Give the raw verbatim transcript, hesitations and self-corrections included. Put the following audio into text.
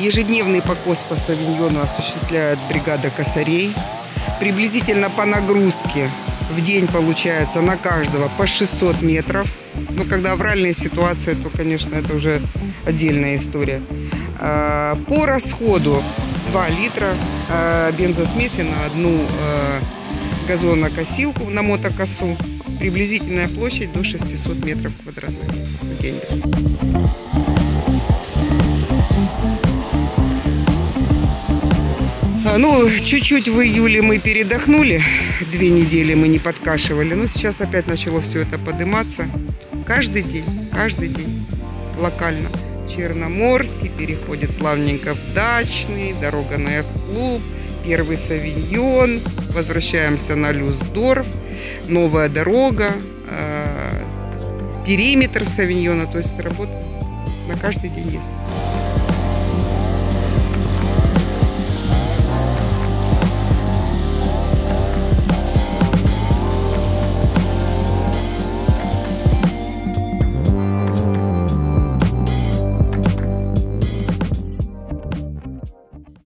Ежедневный покос по савиньону осуществляет бригада косарей. Приблизительно по нагрузке в день получается на каждого по шестьсот метров. Но когда авральные ситуации, то, конечно, это уже отдельная история. По расходу два литра бензосмеси на одну газонокосилку, на мотокосу. Приблизительная площадь до шестисот метров квадратных в день. Ну, чуть-чуть в июле мы передохнули, две недели мы не подкашивали, но сейчас опять начало все это подниматься. Каждый день, каждый день локально. Черноморский переходит плавненько в Дачный, дорога на яхт-клуб, первый Савиньон, возвращаемся на Люсдорф, новая дорога, э, периметр Савиньона, то есть работа на каждый день есть.